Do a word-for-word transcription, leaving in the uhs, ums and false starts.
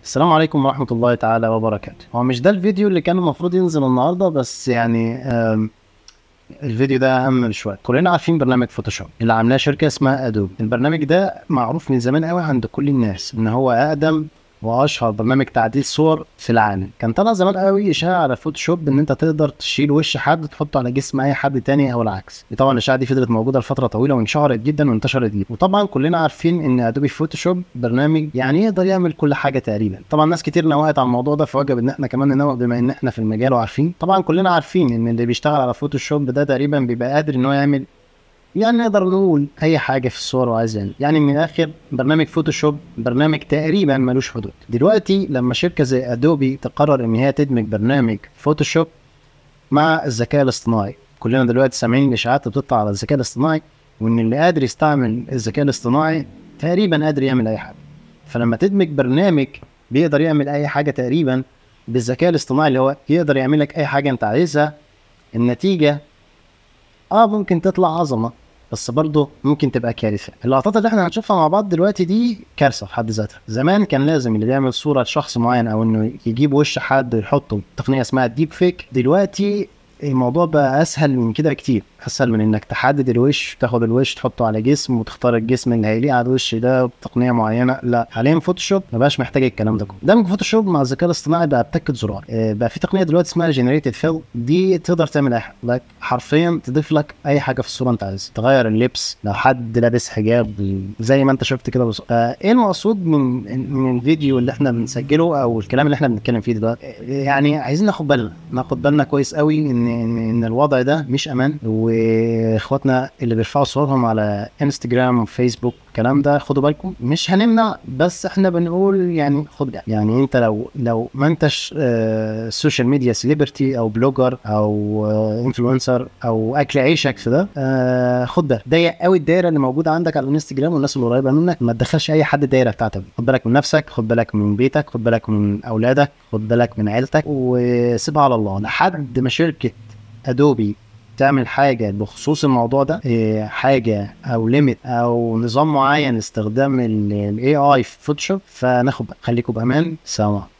السلام عليكم ورحمة الله تعالى وبركاته. هو مش ده الفيديو اللي كان المفروض ينزل النهارده، بس يعني آم، الفيديو ده أهم شوية. كلنا عارفين برنامج فوتوشوب اللي عاملاه شركة اسمها أدوب. البرنامج ده معروف من زمان قوي عند كل الناس إن هو أقدم وأشهر برنامج تعديل صور في العالم. كان طلع زمان قوي إشاعة على فوتوشوب إن أنت تقدر تشيل وش حد تحطه على جسم أي حد تاني أو العكس. طبعا الإشاعة دي فضلت موجودة لفترة طويلة وانشهرت جدا وانتشرت جدا، وطبعا كلنا عارفين إن أدوبي فوتوشوب برنامج يعني يقدر يعمل كل حاجة تقريبا. طبعا ناس كتير نوهت على الموضوع ده، فوجب إن إحنا كمان ننوه بما إن إحنا في المجال وعارفين. طبعا كلنا عارفين إن اللي بيشتغل على فوتوشوب ده تقريبا بيبقى قادر إن هو يعمل، يعني نقدر نقول اي حاجه في الصور وعايز يعمل. يعني من الاخر برنامج فوتوشوب برنامج تقريبا ملوش حدود. دلوقتي لما شركه زي ادوبي تقرر ان هي تدمج برنامج فوتوشوب مع الذكاء الاصطناعي، كلنا دلوقتي سامعين الاشاعات اللي بتطلع على الذكاء الاصطناعي، وان اللي قادر يستعمل الذكاء الاصطناعي تقريبا قادر يعمل اي حاجه. فلما تدمج برنامج بيقدر يعمل اي حاجه تقريبا بالذكاء الاصطناعي اللي هو يقدر يعمل لك اي حاجه انت عايزها، النتيجه اه ممكن تطلع عظمه، بس برضه ممكن تبقى كارثه. اللقطات اللي احنا هنشوفها مع بعض دلوقتي دي كارثه في حد ذاتها. زمان كان لازم اللي بيعمل صوره لشخص معين او انه يجيب وش حد ويحطه تقنيه اسمها الديب فيك. دلوقتي الموضوع بقى اسهل من كده كتير، اسهل من انك تحدد الوش، تاخد الوش تحطه على جسم وتختار الجسم اللي هيليق على الوش ده بتقنيه معينه. لا، حاليا فوتوشوب ما بقاش محتاج الكلام ده كله. دمج فوتوشوب مع الذكاء الاصطناعي بقى بتكه زرار. آه، بقى في تقنيه دلوقتي اسمها جنريتد فيل، دي تقدر تعمل اي حاجه لك، حرفيا تضيف لك اي حاجه في الصوره انت عايزها، تغير اللبس لو حد لابس حجاب زي ما انت شفت كده بص... آه، ايه المقصود من من الفيديو اللي احنا بنسجله او الكلام اللي احنا بنتكلم فيه دلوقتي؟ آه، يعني عايزين ناخد بالنا ناخد بالنا كويس قوي ان ان, إن الوضع ده مش امان. واخواتنا اللي بيرفعوا صورهم على انستجرام وفيسبوك الكلام ده خدوا بالكم. مش هنمنع، بس احنا بنقول يعني خد بالك. يعني انت لو لو ما انتش آه سوشيال ميديا سيليبرتي او بلوجر او آه انفلونسر او اكل عيشك في ده، آه خد بالك. ضيق قوي الدايره اللي موجوده عندك على الانستجرام والناس اللي قريبه منك، ما تدخلش اي حد الدايره بتاعتك. خد بالك من نفسك، خد بالك من بيتك، خد بالك من اولادك، خد بالك من عيلتك، وسيبها على الله لحد ما شركه ادوبي تعمل حاجة بخصوص الموضوع ده، إيه حاجة او ليميت او نظام معين لاستخدام ال إيه آي في فوتوشوب، فناخد بالك. خليكم بامان. سلام.